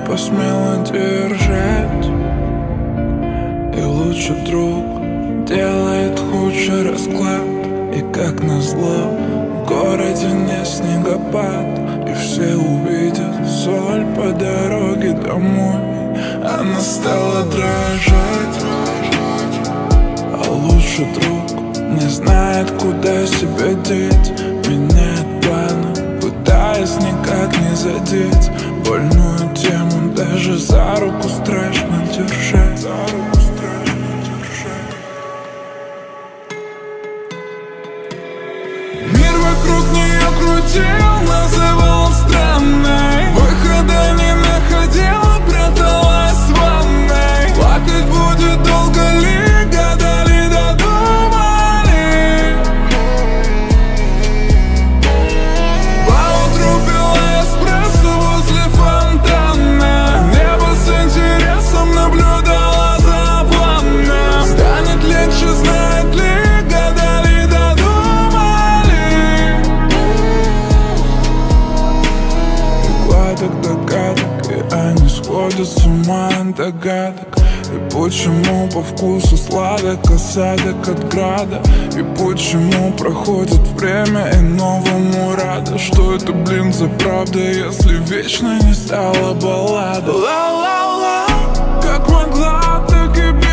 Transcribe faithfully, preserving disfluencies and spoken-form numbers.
посмела держать. И лучший друг делает худший расклад. И как назло в городе не снегопад, и все увидят соль по дороге домой. Она стала дрожать, а лучший друг не знает, куда себя деть. Меняет планы, пытаясь никак не задеть больную тему. Даже за руку страшно держать. За руку страшно держать. Мир вокруг нее крутил, называл странной. Выхода не находила, пряталась в ванной. Плакать будет долго ли, гадали, додумали. Поутру пила эспрессо возле фонтана. Небо с интересом наблюдала за планом. Станет легче, знает ли, гадали, додумали. Гладок догадок, и они сходят с ума от догадок. И почему по вкусу сладок осадок от града? И почему проходит время и новому рада? Что это, блин, за правда, если вечно не стала баллада? Ла-ла-ла, как могла, так и